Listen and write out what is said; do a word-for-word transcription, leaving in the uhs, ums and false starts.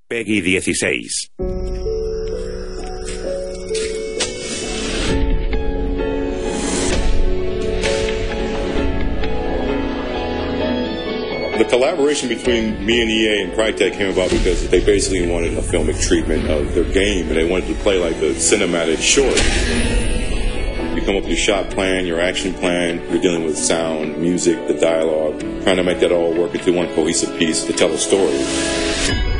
Peggy dieciséis. The collaboration between me and E A and Crytek came about because they basically wanted a filmic treatment of their game, and they wanted to play like a cinematic short. You come up with your shot plan, your action plan, you're dealing with sound, music, the dialogue, trying to make that all work into one cohesive piece to tell a story.